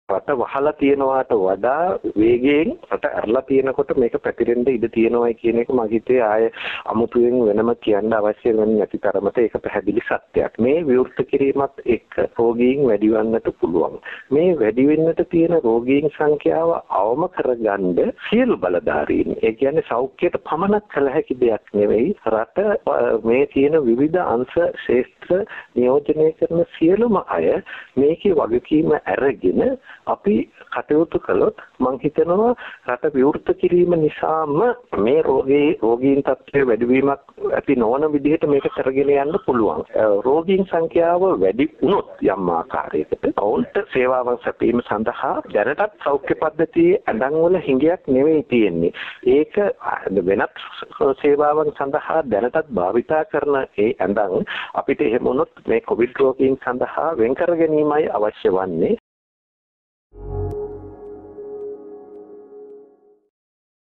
රට වහලා තියනවාට වඩා වේගයෙන් රට ඇරලා තියෙනකොට මේක පැතිරෙන්න ඉඩ තියෙනවායි කියන එක මගේ හිතේ ආයේ අමුතුවෙන් වෙනම කියන්න අවශ්‍ය වෙන්නේ නැති තරමට ඒක පැහැදිලි සත්‍යයක්. මේ විවෘත කිරීමත් එක්ක රෝගීන් වැඩි වෙන්නට පුළුවන්. මේ වැඩි වෙන්නට තියෙන රෝගීන් සංඛ්‍යාව අවම කරගන්න සියලු බලධාරීන්, ඒ කියන්නේ සෞඛ්‍යයට පමණක් කළ හැකි දෙයක් නෙවෙයි, රට මේ තියෙන විවිධ අංශ ශේෂ්ත්‍ර නියෝජනය කරන සියලුම අය මේකේ වගකීම අරගෙන අපි කටයුතු කළොත් මම හිතනවා රට විවෘත කිරීම නිසාම මේ රෝගීන් තත්ත්වයේ වැඩිවීමක් ඇති නොවන විදිහට මේක කරගෙන යන්න පුළුවන්. රෝගීන් සංඛ්‍යාව වැඩි වුණොත් යම් ආකාරයකට ඔවුන්ට සේවාවන් සැපීම සඳහා දැනටත් සෞඛ්‍ය පද්ධතියේ ඇඳන් වල හිඟයක් නෙවෙයි තියෙන්නේ. ඒක වෙනත් සේවාවන් සඳහා දැනටත් භාවිතා කරන ඒ ඇඳන් අපිට එහෙම වුණොත් මේ කොවිඩ් රෝගීන් සඳහා වෙන් කර ගැනීමයි අවශ්‍ය වන්නේ.